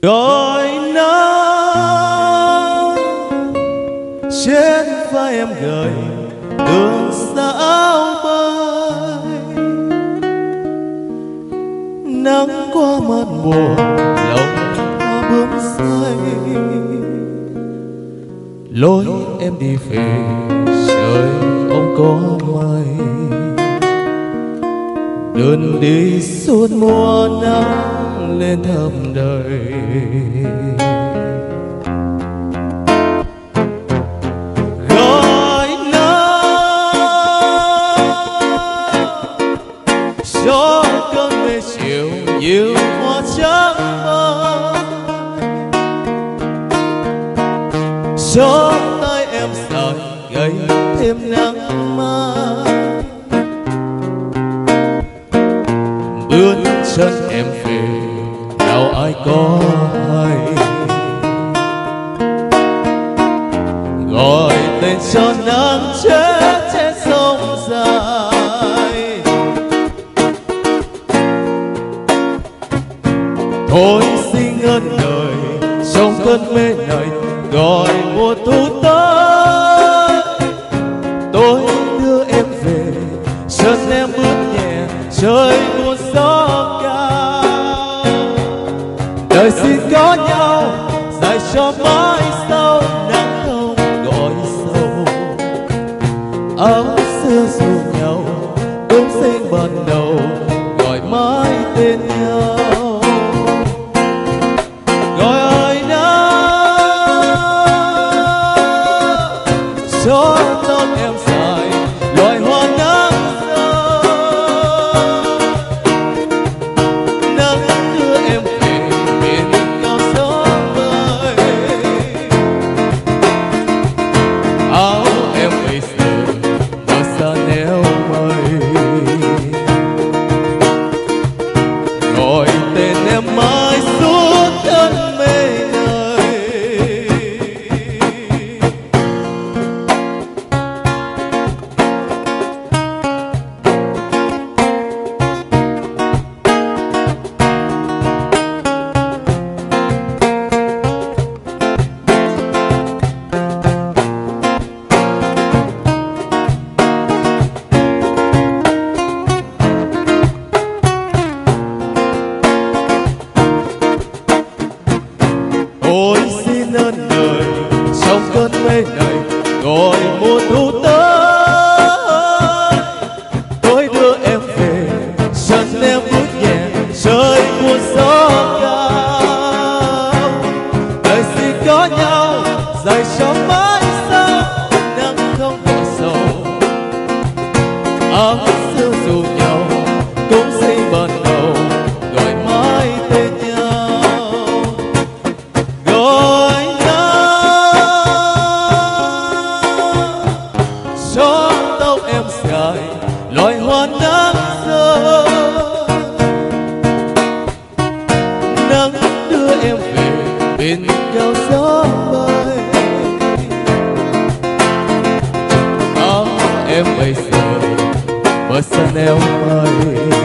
Gọi nắng trên vai em gầy đường xa áo bơi, nắng qua mắt buồn lòng hoa bướm say, lối em đi về trời không có mây, đường đi suốt mùa nắng lên thăm đời. Gọi nắng cho cơn mê chiều nhiều hoa trắng mơ, cho tay em sợi gầy thêm nắng mai, bước chân em về nào ai có hay, gọi tên cho nắng chết trên sông dài. Thôi xin ơn đời trong cơn mê này, gọi mùa thu tới. Tôi đưa em về chân em bước nhẹ trời buồn gió cao. Đời xin có nhau dạy cho mãi sau nắng không gọi sâu. Áo xưa dù nhau cũng sinh ban đầu gọi mãi tên nhau. Gọi nắng cho tóc em dài loài hoa nắng rơi, nắng đưa em về miền cao gió bơi. Áo em bây giờ mơ xa neo mây, gọi tên em mãi suốt cơn mê này. Ôi xin ơn đời trong cơn mê này, gọi mùa thu tới. Tôi đưa em về chân em bước nhẹ trời buồn gió cao. Đời xin có nhau dạy cho mãi sau nắng không còn sầu. Áo xưa dù nhau cũng sinh ban đầu gọi mãi tên nhau. Gọi nắng cho tóc em dài loài hoa nắng rơi, nắng đưa em về bên cao gió bay. Áo em bây giờ mơ xa neo mây,